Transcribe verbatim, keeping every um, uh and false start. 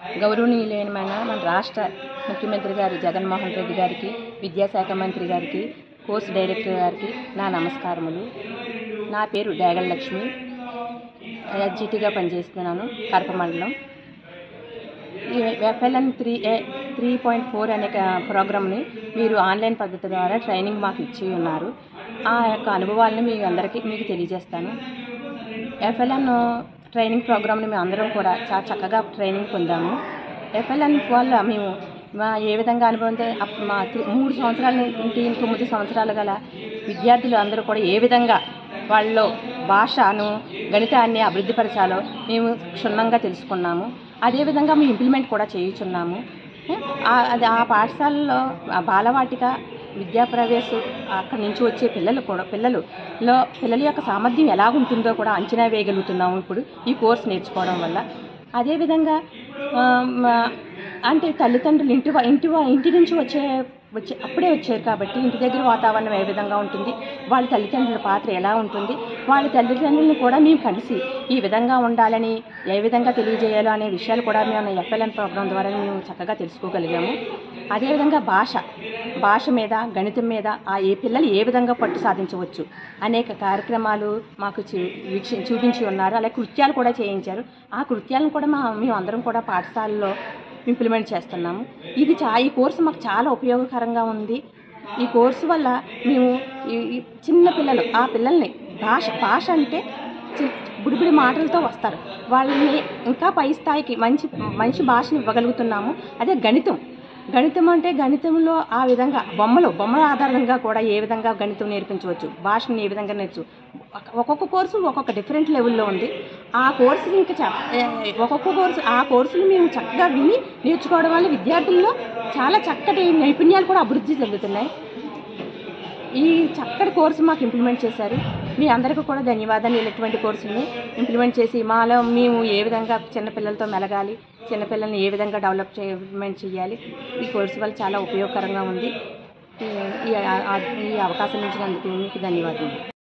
గౌరవనీయులైన మన రాష్ట్ర ముఖ్యమంత్రి గారు జగన్మోహన్ రెడ్డి గారికి, విద్యాశాఖ మంత్రి గారికి, కోర్స్ డైరెక్టర్ గారికి నా నమస్కారములు. నా పేరు డేగల లక్ష్మి. ఎస్జిటిగా పనిచేస్తున్నాను కడప మండలం. ఈ FLN three A three point four అనే ప్రోగ్రామ్ని మీరు ఆన్లైన్ పద్ధతి ద్వారా ట్రైనింగ్ మాకు ఇచ్చి ఉన్నారు. ఆ యొక్క అనుభవాలను మీ అందరికీ మీకు తెలియజేస్తాను. ఎఫ్ఎల్ఎన్ ట్రైనింగ్ ప్రోగ్రామ్ని మేము అందరం కూడా చాలా చక్కగా ట్రైనింగ్ పొందాము. ఎఫ్ఎల్ఎన్ వల్ల మేము మా ఏ విధంగా అనుభవం మా మూడు సంవత్సరాల నుండి తొమ్మిది సంవత్సరాలు గల విద్యార్థులు అందరూ కూడా ఏ విధంగా వాళ్ళలో భాషను, గణితాన్ని అభివృద్ధిపరచాలో మేము క్షుణ్ణంగా తెలుసుకున్నాము. అదేవిధంగా మేము ఇంప్లిమెంట్ కూడా చేయుచున్నాము. అది ఆ పాఠశాలలో బాలవాటిక విద్యా ప్రవేశ అక్కడి నుంచి వచ్చే పిల్లలు కూడా పిల్లలులో పిల్లల యొక్క సామర్థ్యం ఎలా ఉంటుందో కూడా అంచనా వేయగలుగుతున్నాము ఇప్పుడు ఈ కోర్స్ నేర్చుకోవడం వల్ల. అదేవిధంగా అంటే తల్లిదండ్రులు ఇంటి ఇంటి ఇంటి నుంచి వచ్చే వచ్చే అప్పుడే వచ్చారు కాబట్టి ఇంటి దగ్గర వాతావరణం ఏ విధంగా ఉంటుంది, వాళ్ళ తల్లిదండ్రుల పాత్ర ఎలా ఉంటుంది, వాళ్ళ తల్లిదండ్రులను కూడా మేము కలిసి ఈ విధంగా ఉండాలని ఏ విధంగా తెలియజేయాలో అనే విషయాలు కూడా మేము ఎఫ్ఎల్ఎన్ ప్రోగ్రాం ద్వారా మేము చక్కగా తెలుసుకోగలిగాము. అదేవిధంగా భాష భాష మీద, గణితం మీద ఆ ఏ పిల్లలు ఏ విధంగా పట్టు సాధించవచ్చు అనేక కార్యక్రమాలు మాకు వీక్షి చూపించి ఉన్నారు. అలాగే కృత్యాలు కూడా చేయించారు. ఆ కృత్యాలను కూడా మా మేము అందరం కూడా పాఠశాలలో ఇంప్లిమెంట్ చేస్తున్నాము. ఇది చా ఈ కోర్సు మాకు చాలా ఉపయోగకరంగా ఉంది. ఈ కోర్సు వల్ల మేము ఈ చిన్న పిల్లలు ఆ పిల్లల్ని భాష భాష అంటే బుడిబుడి మాటలతో వస్తారు. వాళ్ళని ఇంకా పై స్థాయికి మంచి మంచి భాషను ఇవ్వగలుగుతున్నాము. అదే గణితం గణితం అంటే గణితంలో ఆ విధంగా బొమ్మలు బొమ్మల ఆధారంగా కూడా ఏ విధంగా గణితం నేర్పించవచ్చు, భాషను ఏ విధంగా నేర్చు ఒక్కొక్క కోర్సు ఒక్కొక్క డిఫరెంట్ లెవెల్లో ఉంది. ఆ కోర్సు ఇంకా ఒక్కొక్క కోర్సు ఆ కోర్సులు మేము చక్కగా విని నేర్చుకోవడం వల్ల విద్యార్థుల్లో చాలా చక్కటి నైపుణ్యాలు కూడా అభివృద్ధి చెందుతున్నాయి. ఈ చక్కటి కోర్సు మాకు ఇంప్లిమెంట్ చేశారు. మీ అందరికీ కూడా ధన్యవాదాలు. ఇటువంటి కోర్సుని ఇంప్లిమెంట్ చేసి మాలో మేము ఏ విధంగా చిన్నపిల్లలతో మెలగాలి, చిన్నపిల్లల్ని ఏ విధంగా డెవలప్మెంట్ చేయాలి, ఈ కోర్సు వల్ల చాలా ఉపయోగకరంగా ఉంది. ఈ అవకాశం ఇచ్చినందుకు మీకు ధన్యవాదాలు.